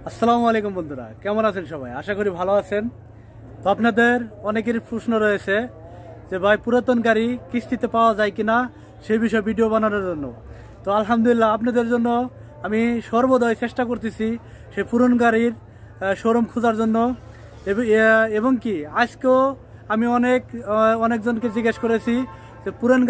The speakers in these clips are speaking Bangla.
আসসালামু আলাইকুম বন্ধুরা, কেমন আছেন সবাই? আশা করি ভালো আছেন। তো আপনাদের অনেকেরই প্রশ্ন রয়েছে যে ভাই পুরাতন গাড়ি কিস্তিতে পাওয়া যায় কিনা, সেই বিষয়ে ভিডিও বানানোর জন্য। তো আলহামদুলিল্লাহ আপনাদের জন্য আমি সর্বদাই চেষ্টা করতেছি সেই পুরনো গাড়ির শোরুম খোঁজার জন্য। এবং কি আজকেও আমি অনেকজনকে জিজ্ঞেস করেছি যে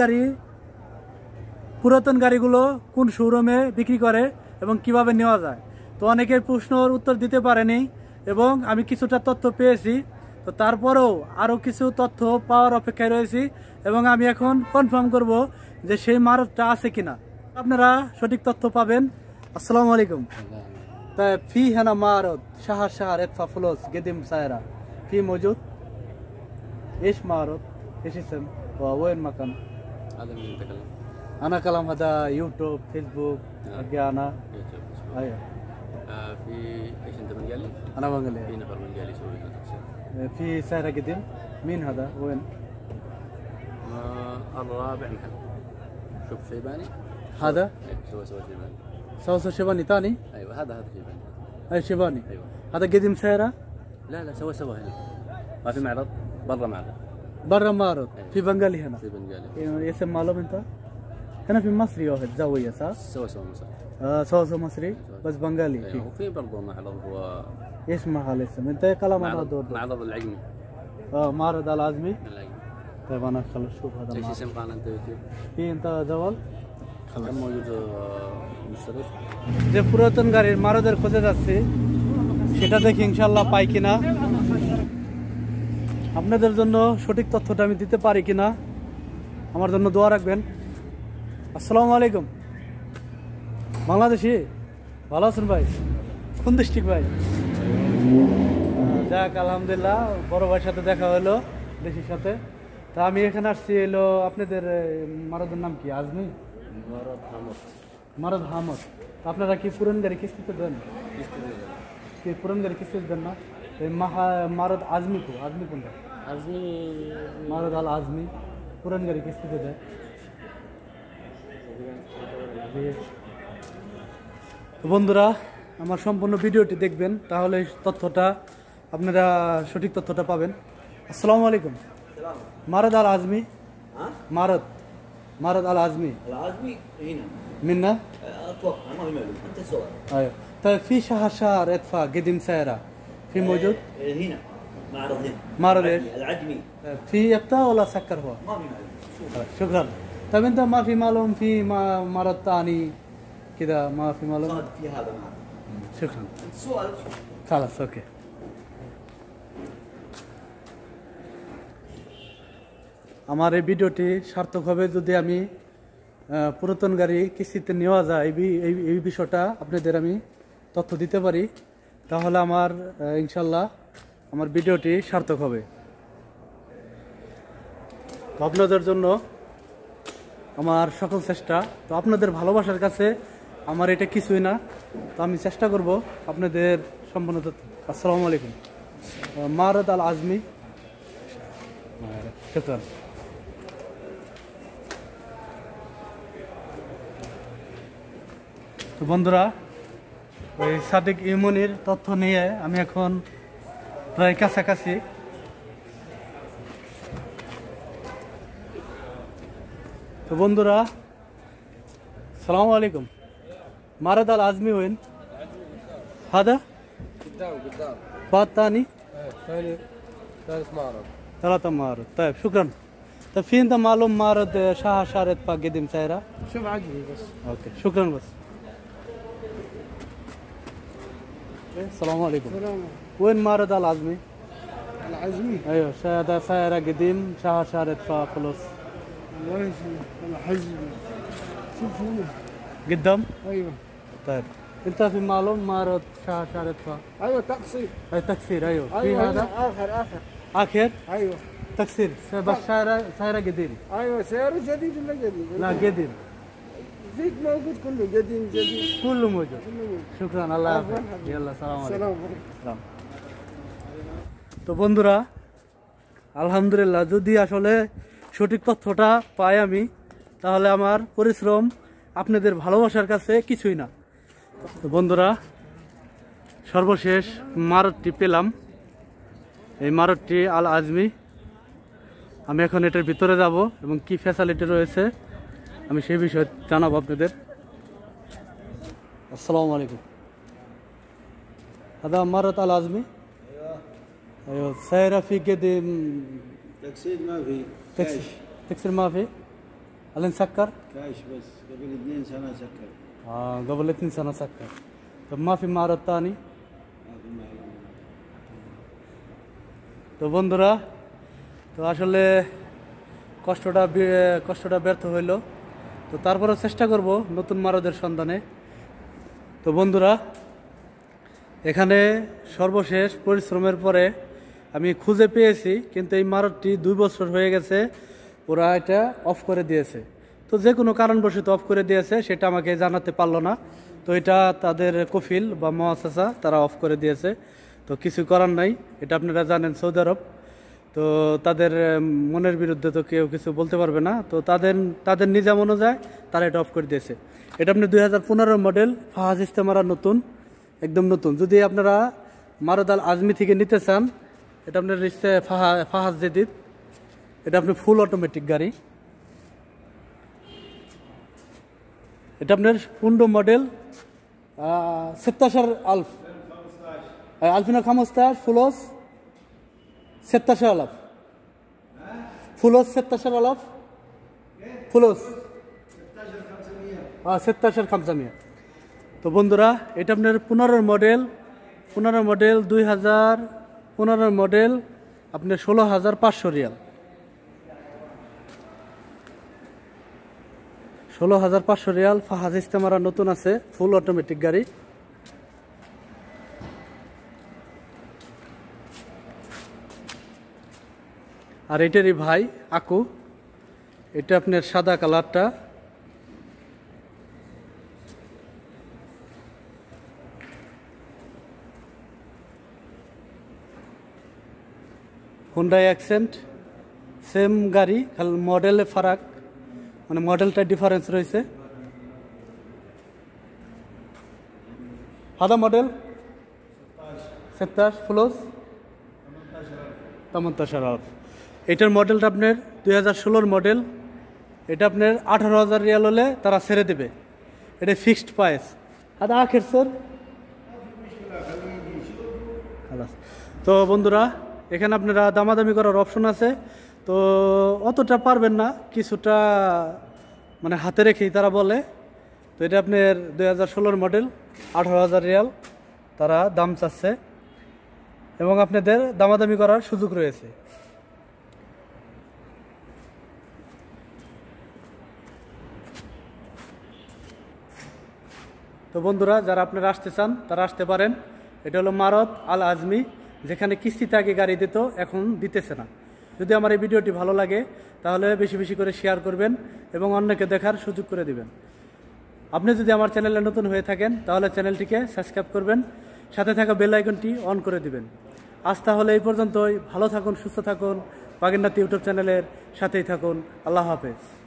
পুরাতন গাড়িগুলো কোন শোরুমে বিক্রি করে এবং কিভাবে নেওয়া যায়। তো অনেকের প্রশ্নের উত্তর দিতে পারেনি এবং আমি কিছুটা তথ্য পেয়েছি। তো তারপরেও আরও কিছু তথ্য পাওয়ার অপেক্ষায় রয়েছি এবং আমি এখন কনফার্ম করব যে সেই মারুতটা আছে কিনা। আপনারা সঠিক তথ্য পাবেন। আসসালামু আলাইকুম। في هنا معرض شهر ادفع فلوس قديم سايرة في موجود؟ ايش معرض؟ ايش اسم؟ وين مكان؟ هذا مين يتكلم؟ انا كلام هذا يوتيوب فيسبوك حقي انا. ايوه في ايش انت بنجالي؟ انا بنقلي. في نفر بنجالي يسوي هذا الشيء. في سايرة قديم. مين هذا؟ وين؟ الرابع محل. شوف شيباني. هذا؟ سوى شيباني. سوى شيباني ثاني؟ ايوه هذا شيباني. اي شيباني. ايوه هذا قديم سايرة؟ لا سوى هنا. ما في معرض؟ برا معرض. برا معرض. أيوة. في بنغالي هنا. في بنجالي. اسم معلوم انت؟ هنا في مصري واحد زاوية صح؟ سوى مصري. سوى مصري بس بنغالي. ايوه وفي برضه معرض هو ايش محل اسم؟ انت كلام انا دور. معرض العجمي. معرض العزمي. العجمي. طيب انا خلص شوف هذا ايش اسم قناة انت يوتيوب؟ في انت جوال؟ كم موجود مشترك؟ যে পুরাতন গাড়ির মারুদের খোঁজে যাচ্ছি সেটা দেখি ইনশাল্লাহ পাই কিনা, আপনাদের জন্য সঠিক তথ্যটা আমি দিতে পারি কিনা আমার জন্য দোয়া রাখবেন। আসসালামু আলাইকুম। বাংলাদেশি? ভালো আছেন ভাই? কোন ডিস্ট্রিক্ট ভাই? যাক আলহামদুলিল্লাহ, বড় ভাইয়ের সাথে দেখা হলো, দেশির সাথে। তা আমি এখানে আসছি এলো আপনাদের মারুদের নাম কি? আজমি? মারুদ হামদ। আপনারা কি পুরান গাড়ি কিস্তিতে দেন? কি পুরান গাড়ি কিস্তিতে দেন না? মারুদ আজমি কোনটা? আজমি মারুদ আল আজমি পুরান গাড়ি কিস্তিতে দেয়। বন্ধুরা আমার সম্পূর্ণ ভিডিওটি দেখবেন, তাহলে তথ্যটা আপনারা সঠিক তথ্যটা পাবেন। আসসালামু আলাইকুম। মারুদ আল আজমি? معرض العزمي. العزمي هنا منا؟ اتوقع ما في معلومه انت سؤال. ايوه طيب في شهر ادفع قديم سيارة في موجود؟ هنا معرض هنا. معرض ايش؟ العجمي. في يبتا ولا سكر هو؟ ما في معلومه. شكرا. طيب انت ما في معلوم في معرض ثاني كذا؟ ما في معلوم؟ صادق في هذا معرض. شكرا. انت سؤال. خلاص اوكي. আমার এই ভিডিওটি সার্থক হবে যদি আমি পুরাতন গাড়ি কিস্তিতে নেওয়া যায় এই বিষয়টা আপনাদের আমি তথ্য দিতে পারি, তাহলে আমার ইনশাল্লাহ আমার ভিডিওটি সার্থক হবে। তো আপনাদের জন্য আমার সকল চেষ্টা, তো আপনাদের ভালোবাসার কাছে আমার এটা কিছুই না, তো আমি চেষ্টা করব আপনাদের সম্পূর্ণ তথ্য। আসসালামু আলাইকুম। معرض العزمي. شكرا. তো বন্ধুরা ওই সাদিক ইমনির তথ্য নিয়ে আমি এখন প্রায় কাছাকাছি। তো বন্ধুরা সালামু আলাইকুম। معرض العزمي وين؟ هذا؟ قدام بعد ثاني؟ ثالث معرض. 3 معارض. طيب شكرا. طيب في انت معلوم معرض شهر ادفع قديم سايرة؟ شوف عجبي بس. اوكي شكرا بس. السلام عليكم. سلام. وين معرض العزمي؟ العزمي. ايوه هذا سايرة قديم شهر ادفع فلوس. والله الحزب. شوف هنا. قدام؟ ايوه. طيب انت في معلوم معرض شهر ادفع؟ ايوه تقصير. اي تكسير. ايوه في ايوه هذا؟ اخر. اخر؟ ايوه تكسير بس سايرة قديم. ايوه سيارة جديد ولا جديد؟ لا قديم. فيك موجود كله قديم جديد. كله موجود. كله موجود. شكرا الله عفواً يعافيك. حبيبي. يلا السلام عليكم. السلام عليكم. সালাম। তো বন্ধুরা আলহামদুলিল্লাহ, যদি আসলে সঠিক তথ্যটা পাই আমি, তাহলে আমার পরিশ্রম আপনাদের ভালোবাসার কাছে কিছুই না। তো বন্ধুরা সর্বশেষ মারুদটি পেলাম, এই মারুদটি আল আজমি। আমি এখন এটার ভিতরে যাব এবং কি ফ্যাসিলিটি রয়েছে আমি সেই বিষয়ে জানাবো আপনাদের। আসসালামু আলাইকুম। هذا معرض العزمي. ايوه سيارة في قديم تكسير ما في تكسر ما في. هل نسكر؟ كاش بس قبل 2 سنة سكر. قبل 2 سنة سكر. طب ما في معرض ثاني؟ ما في معرض. তো বন্ধুরা, তো আসলে কষ্টটা ব্যর্থ হইল। তো তারপরে চেষ্টা করব নতুন মারুদের সন্ধানে। তো বন্ধুরা, এখানে সর্বশেষ পরিশ্রমের পরে আমি খুঁজে পেয়েছি, কিন্তু এই মারুদটি 2 বছর হয়ে গেছে ওরা এটা অফ করে দিয়েছে। তো যে কোনো কারণবশত অফ করে দিয়েছে, সেটা আমাকে জানাতে পারলো না। তো এটা তাদের কফিল বা মুআসাসা তারা অফ করে দিয়েছে। তো কিছু করার নাই, এটা আপনারা জানেন সৌদি আরব, তো তাদের মনের বিরুদ্ধে তো কেউ কিছু বলতে পারবে না। তো তাদের নিজাম অনুযায়ী তারা এটা অফ করে দিয়েছে। এটা আপনি 2015 মডেল, ফাহাজ ইস্তেমারা, নতুন, একদম নতুন। যদি আপনারা মারুদ আল আজমি থেকে নিতে চান, এটা আপনার ফাহাজ জেদিদ, এটা আপনি ফুল অটোমেটিক গাড়ি। এটা আপনার 15 মডেল 16,000 2015 فلوس 16,000 فلوس 16,000 فلوس 16,500। তো বন্ধুরা, এটা আপনার 15 মডেল 2015 মডেল আপনার 16,500 রিয়াল, 16,500 রিয়াল। ফাহাজ ইস্তেমারা নতুন আছে, ফুল অটোমেটিক গাড়ি। আর এটারই ভাই আকু, এটা আপনার সাদা কালারটা। হুন্ডাই অ্যাকসেন্ট, সেম গাড়ি, খালি মডেলে ফারাক, মানে মডেলটা ডিফারেন্স রয়েছে। হাদা মডেল 17 ফ্লোস 18,000। এটার মডেলটা আপনার 2016 মডেল। এটা আপনার 18,000 রিয়াল হলে তারা ছেড়ে দেবে, এটা ফিক্সড প্রাইস। হাদা আখের স্যার। তো বন্ধুরা, এখানে আপনারা দামাদামি করার অপশন আছে। তো অতটা পারবেন না, কিছুটা মানে হাতে রেখেই তারা বলে। তো এটা আপনার 2016 মডেল, 18,000 রিয়াল তারা দাম চাচ্ছে এবং আপনাদের দামাদামি করার সুযোগ রয়েছে। তো বন্ধুরা, যারা আপনারা আসতে চান তারা আসতে পারেন। এটা হলো মারুদ আল আজমি, যেখানে কিস্তিতে আগে গাড়ি দিত, এখন দিতেছে না। যদি আমার এই ভিডিওটি ভালো লাগে তাহলে বেশি বেশি করে শেয়ার করবেন এবং অন্যকে দেখার সুযোগ করে দিবেন। আপনি যদি আমার চ্যানেলে নতুন হয়ে থাকেন তাহলে চ্যানেলটিকে সাবস্ক্রাইব করবেন, সাথে থাকা বেল আইকনটি অন করে দিবেন। আজ তাহলে এই পর্যন্তই। ভালো থাকুন, সুস্থ থাকুন, বাগেরনাথ ইউটিউব চ্যানেলের সাথেই থাকুন। আল্লাহ হাফেজ।